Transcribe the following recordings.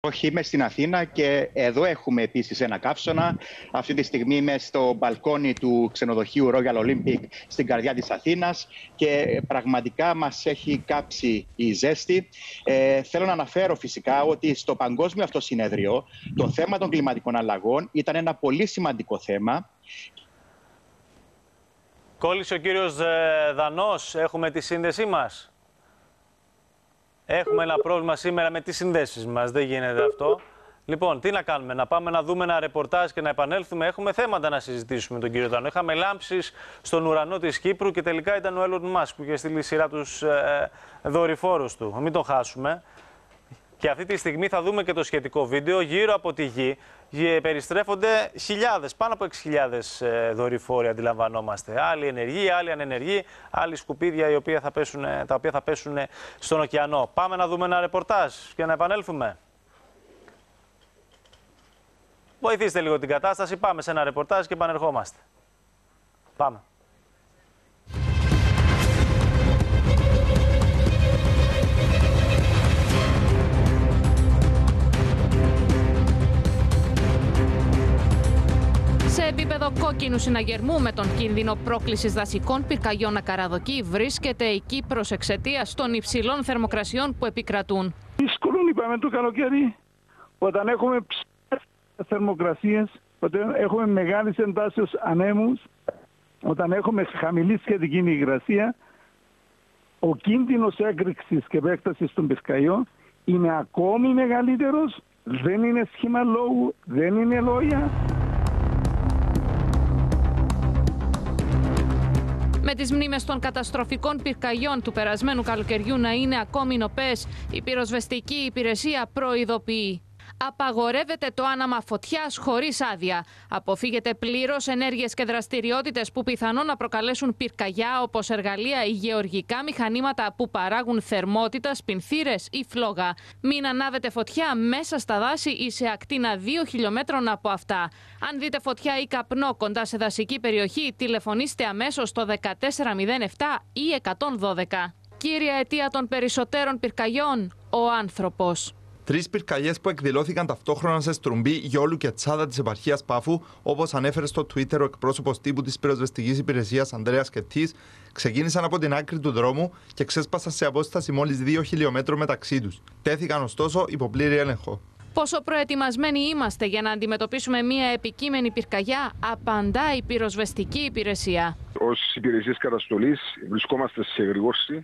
Όχι, είμαι στην Αθήνα και εδώ έχουμε επίσης ένα καύσωνα. Αυτή τη στιγμή είμαι στο μπαλκόνι του ξενοδοχείου Royal Olympic στην καρδιά της Αθήνας και πραγματικά μας έχει κάψει η ζέστη. Θέλω να αναφέρω φυσικά ότι στο παγκόσμιο αυτό συνέδριο το θέμα των κλιματικών αλλαγών ήταν ένα πολύ σημαντικό θέμα. Κόλλησε ο κύριος Δανός, έχουμε τη σύνδεσή μας. Έχουμε ένα πρόβλημα σήμερα με τις συνδέσεις μας, δεν γίνεται αυτό. Λοιπόν, τι να κάνουμε, να πάμε να δούμε ένα ρεπορτάζ και να επανέλθουμε. Έχουμε θέματα να συζητήσουμε με τον κύριο Δανό. Είχαμε λάμψεις στον ουρανό της Κύπρου και τελικά ήταν ο Elon Musk που είχε στείλει σειρά τους δορυφόρους του. Μην τον χάσουμε. Και αυτή τη στιγμή θα δούμε και το σχετικό βίντεο. Γύρω από τη γη περιστρέφονται χιλιάδες, πάνω από 6.000 δορυφόροι αντιλαμβανόμαστε. Άλλοι ενεργοί, άλλοι ανενεργοί, άλλοι σκουπίδια τα οποία θα πέσουν στον ωκεανό. Πάμε να δούμε ένα ρεπορτάζ και να επανέλθουμε. Βοηθήστε λίγο την κατάσταση, πάμε σε ένα ρεπορτάζ και επανερχόμαστε. Πάμε. Σε επίπεδο κόκκινου συναγερμού με τον κίνδυνο πρόκλησης δασικών πυρκαγιών να καραδοκεί βρίσκεται η Κύπρος εξαιτίας των υψηλών θερμοκρασιών που επικρατούν. Δύσκολο είπαμε το καλοκαίρι, όταν έχουμε ψηλές θερμοκρασίες, όταν έχουμε μεγάλες εντάσεις ανέμους, όταν έχουμε χαμηλή σχετική υγρασία, ο κίνδυνος έκρηξης και επέκτασης των πυρκαγιών είναι ακόμη μεγαλύτερος, δεν είναι σχήμα λόγου, δεν είναι λόγια. Με τις μνήμες των καταστροφικών πυρκαγιών του περασμένου καλοκαιριού να είναι ακόμη νοπές, η πυροσβεστική υπηρεσία προειδοποιεί. Απαγορεύεται το άναμα φωτιάς χωρίς άδεια. Αποφύγετε πλήρως ενέργειες και δραστηριότητες που πιθανόν να προκαλέσουν πυρκαγιά, όπως εργαλεία ή γεωργικά μηχανήματα που παράγουν θερμότητα, σπινθήρες ή φλόγα. Μην ανάβετε φωτιά μέσα στα δάση ή σε ακτίνα 2 χιλιόμετρων από αυτά. Αν δείτε φωτιά ή καπνό κοντά σε δασική περιοχή, τηλεφωνήστε αμέσως στο 1407 ή 112. Κύρια αιτία των περισσότερων πυρκαγιών, ο άνθρωπος. 3 πυρκαγιές που εκδηλώθηκαν ταυτόχρονα σε Στρουμπή, Γιόλου και Τσάδα της επαρχίας Πάφου, όπως ανέφερε στο Twitter ο εκπρόσωπος τύπου της πυροσβεστικής υπηρεσίας Ανδρέας Κετής, ξεκίνησαν από την άκρη του δρόμου και ξέσπασαν σε απόσταση μόλις 2 χιλιόμετρων μεταξύ τους. Τέθηκαν ωστόσο υπό πλήρη έλεγχο. Πόσο προετοιμασμένοι είμαστε για να αντιμετωπίσουμε μια επικείμενη πυρκαγιά, απαντά η πυροσβεστική υπηρεσία. Ως υπηρεσίες καταστολής βρισκόμαστε σε εγρήγορση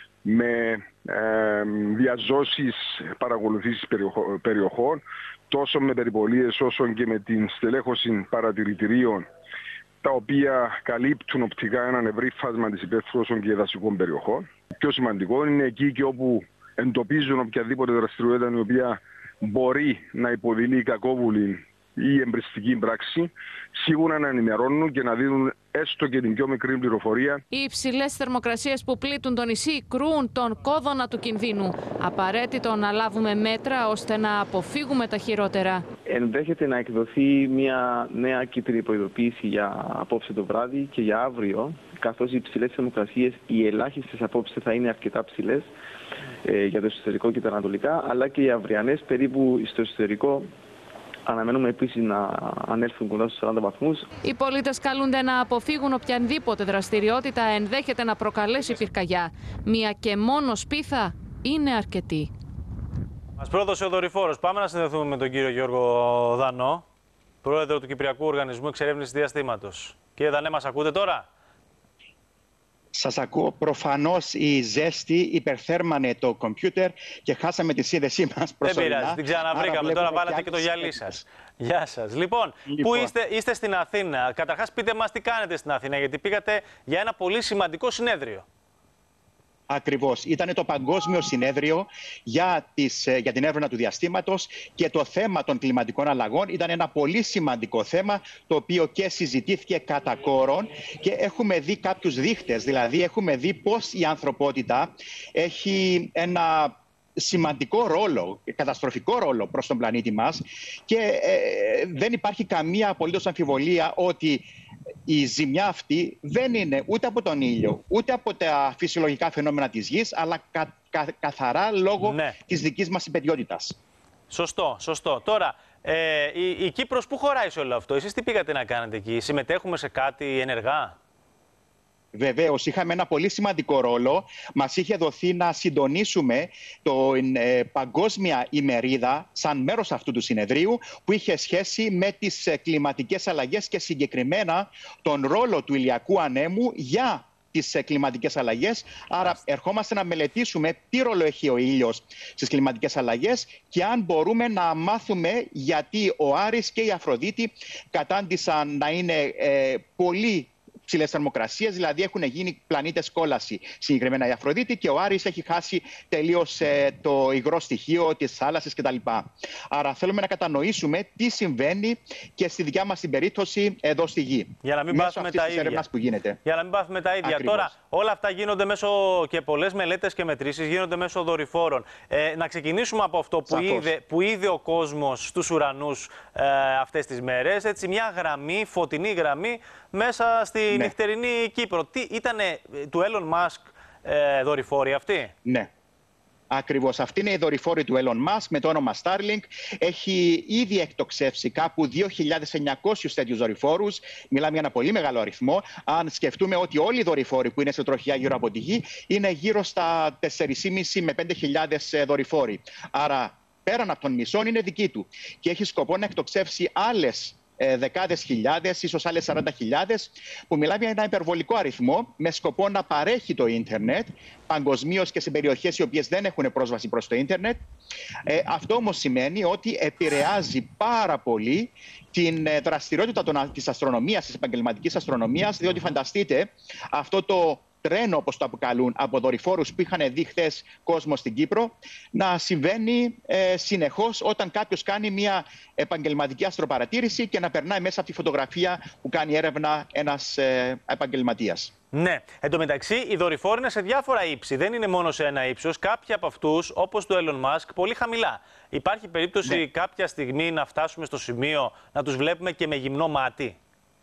με διαζώσεις παρακολουθήσεις περιοχών, τόσο με περιπολίες όσο και με την στελέχωση παρατηρητηρίων, τα οποία καλύπτουν οπτικά έναν ευρύ φάσμα της υπαίθρου και δασικών περιοχών. Πιο σημαντικό είναι εκεί και όπου εντοπίζουν οποιαδήποτε δραστηριότητα η οποία μπορεί να υποδειλεί κακόβουλη ή εμπριστική πράξη, σίγουρα να ενημερώνουν και να δίνουν έστω και την πιο μικρή πληροφορία. Οι υψηλές θερμοκρασίες που πλήττουν το νησί κρούουν τον κόδωνα του κινδύνου. Απαραίτητο να λάβουμε μέτρα ώστε να αποφύγουμε τα χειρότερα. Ενδέχεται να εκδοθεί μια νέα κίτρινη προειδοποίηση για απόψε το βράδυ και για αύριο, καθώς οι υψηλές θερμοκρασίες, οι ελάχιστες απόψε θα είναι αρκετά ψηλές για το εσωτερικό και τα ανατολικά, αλλά και οι αυριανές περίπου στο εσωτερικό. Αναμένουμε επίσης να ανέλθουν κοντά στους 40 βαθμούς. Οι πολίτες καλούνται να αποφύγουν οποιαδήποτε δραστηριότητα ενδέχεται να προκαλέσει πυρκαγιά. Μία και μόνο σπίθα είναι αρκετή. Μας πρόδωσε ο δορυφόρος. Πάμε να συνδεθούμε με τον κύριο Γιώργο Δανό, πρόεδρο του Κυπριακού Οργανισμού Εξερεύνησης Διαστήματος. Κύριε Δανέ, μας ακούτε τώρα? Σας ακούω. Προφανώς η ζέστη υπερθέρμανε το κομπιούτερ και χάσαμε τη σύνδεσή μας προσωρινά. Δεν πειράζει, την ξαναβρήκαμε. Τώρα βάλατε και το γυαλί σας. Γεια σας. Λοιπόν, πού είστε στην Αθήνα? Καταρχάς πείτε μας τι κάνετε στην Αθήνα, γιατί πήγατε για ένα πολύ σημαντικό συνέδριο. Ακριβώς. Ήταν το Παγκόσμιο Συνέδριο για την έρευνα του διαστήματος και το θέμα των κλιματικών αλλαγών ήταν ένα πολύ σημαντικό θέμα, το οποίο και συζητήθηκε κατά κόρον και έχουμε δει κάποιους δείχτες, δηλαδή έχουμε δει πώς η ανθρωπότητα έχει ένα σημαντικό ρόλο, καταστροφικό ρόλο προς τον πλανήτη μας και δεν υπάρχει καμία απολύτως αμφιβολία ότι η ζημιά αυτή δεν είναι ούτε από τον ήλιο, ούτε από τα φυσιολογικά φαινόμενα της γης, αλλά καθαρά λόγω της δικής μας υπαιριότητας. Σωστό, σωστό. Τώρα, η Κύπρος πού χωράει σε όλο αυτό? Εσείς τι πήγατε να κάνετε εκεί? Συμμετέχουμε σε κάτι ενεργά? Βεβαίως, είχαμε ένα πολύ σημαντικό ρόλο. Μας είχε δοθεί να συντονίσουμε την παγκόσμια ημερίδα σαν μέρος αυτού του συνεδρίου που είχε σχέση με τις κλιματικές αλλαγές και συγκεκριμένα τον ρόλο του ηλιακού ανέμου για τις κλιματικές αλλαγές. Άρα ερχόμαστε να μελετήσουμε τι ρόλο έχει ο ήλιος στις κλιματικές αλλαγές και αν μπορούμε να μάθουμε γιατί ο Άρης και η Αφροδίτη κατάντησαν να είναι πολύ ψηλές θερμοκρασίες, δηλαδή έχουν γίνει πλανήτες κόλαση. Συγκεκριμένα η Αφροδίτη και ο Άρης έχει χάσει τελείως το υγρό στοιχείο της θάλασσας κτλ. Άρα θέλουμε να κατανοήσουμε τι συμβαίνει και στη δικιά μας την περίπτωση εδώ στη Γη. Για να μην πάθουμε τα ίδια. Που γίνεται. Για να μην πάθουμε τα ίδια. Ακριβώς. Τώρα όλα αυτά γίνονται μέσω και πολλές μελέτες και μετρήσεις γίνονται μέσω δορυφόρων. Να ξεκινήσουμε από αυτό που είδε ο κόσμος στους ουρανούς αυτές τις μέρες. Έτσι, μια γραμμή, φωτεινή γραμμή μέσα στη νυχτερινή Κύπρο. Τι ήτανε του Elon Musk δορυφόροι αυτοί? Ναι. Ακριβώς. Αυτή είναι η δορυφόρη του Elon Musk με το όνομα Starlink. Έχει ήδη εκτοξεύσει κάπου 2.900 τέτοιους δορυφόρους. Μιλάμε για ένα πολύ μεγάλο αριθμό. Αν σκεφτούμε ότι όλοι οι δορυφόροι που είναι σε τροχιά γύρω από τη Γη είναι γύρω στα 4.500 με 5.000 δορυφόροι. Άρα πέραν από τον μισόν είναι δική του. Και έχει σκοπό να εκτοξεύσει άλλες δεκάδες χιλιάδες, ίσως άλλες 40.000, που μιλάμε για ένα υπερβολικό αριθμό με σκοπό να παρέχει το ίντερνετ παγκοσμίως και σε περιοχές οι οποίες δεν έχουν πρόσβαση προς το ίντερνετ. Αυτό όμως σημαίνει ότι επηρεάζει πάρα πολύ την δραστηριότητα της αστρονομίας, της επαγγελματικής αστρονομίας, διότι φανταστείτε αυτό το τρένο, όπως το αποκαλούν, από δορυφόρους που είχαν δει χθες κόσμο στην Κύπρο, να συμβαίνει συνεχώς όταν κάποιος κάνει μια επαγγελματική αστροπαρατήρηση και να περνάει μέσα από τη φωτογραφία που κάνει έρευνα ένας επαγγελματίας. Ναι. Εν τω μεταξύ, οι δορυφόροι είναι σε διάφορα ύψη. Δεν είναι μόνο σε ένα ύψος. Κάποιοι από αυτούς, όπως του Elon Musk, πολύ χαμηλά. Υπάρχει περίπτωση κάποια στιγμή να φτάσουμε στο σημείο να τους βλέπουμε και με γυμνό μάτι?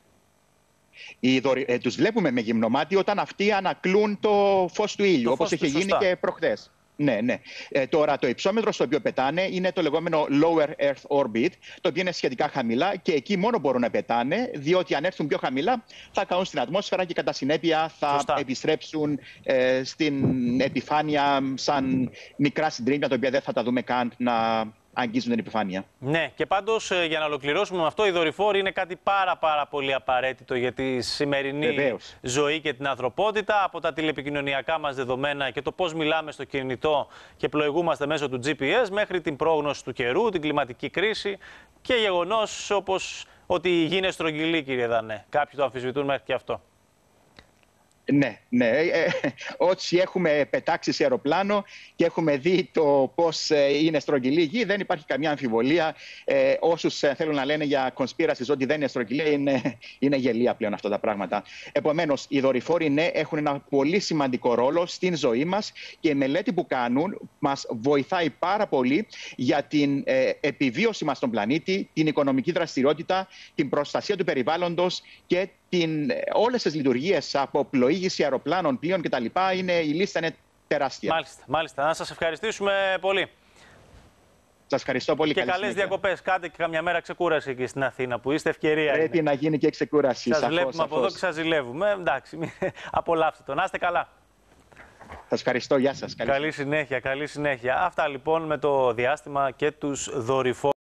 Τους βλέπουμε με γυμνό μάτι όταν αυτοί ανακλούν το φως του ήλιου, όπως είχε γίνει και προχθές. Ναι. Τώρα το υψόμετρο στο οποίο πετάνε είναι το λεγόμενο Lower Earth Orbit, το οποίο είναι σχετικά χαμηλά και εκεί μόνο μπορούν να πετάνε, διότι αν έρθουν πιο χαμηλά θα καούν στην ατμόσφαιρα και κατά συνέπεια θα επιστρέψουν στην επιφάνεια σαν μικρά συντρίμμια, τα οποία δεν θα τα δούμε καν να αγγίζουν την επιφάνεια. Ναι, και πάντως για να ολοκληρώσουμε με αυτό, οι δορυφόροι είναι κάτι πάρα πολύ απαραίτητο για τη σημερινή ζωή και την ανθρωπότητα. Από τα τηλεπικοινωνιακά μας δεδομένα και το πώς μιλάμε στο κινητό και πλοηγούμαστε μέσω του GPS, μέχρι την πρόγνωση του καιρού, την κλιματική κρίση και γεγονός όπως ότι η γη είναι στρογγυλή, κύριε Δανέ. Κάποιοι το αμφισβητούν μέχρι και αυτό. Ναι. Όσοι έχουμε πετάξει σε αεροπλάνο και έχουμε δει το πώς είναι στρογγυλή η γη, δεν υπάρχει καμία αμφιβολία. Όσους θέλουν να λένε για conspiracies ότι δεν είναι στρογγυλή, είναι γελία πλέον αυτά τα πράγματα. Επομένως, οι δορυφόροι έχουν ένα πολύ σημαντικό ρόλο στην ζωή μας και η μελέτη που κάνουν μας βοηθάει πάρα πολύ για την επιβίωση μας στον πλανήτη, την οικονομική δραστηριότητα, την προστασία του περιβάλλοντος και όλες τις λειτουργίες από πλοήγηση αεροπλάνων, πλοίων κτλ. Η λίστα είναι τεράστια. Μάλιστα. Να σας ευχαριστήσουμε πολύ. Σας ευχαριστώ πολύ. Και καλές διακοπές. Κάντε και καμιά μέρα ξεκούραση εκεί στην Αθήνα που είστε, ευκαιρία. Πρέπει να γίνει και ξεκούραση. Σας βλέπουμε από εδώ και σας ζηλεύουμε. Εντάξει, απολαύστε το. Να είστε καλά. Σας ευχαριστώ. Γεια σας. Καλή συνέχεια. Αυτά λοιπόν με το διάστημα και τους δορυφόρους.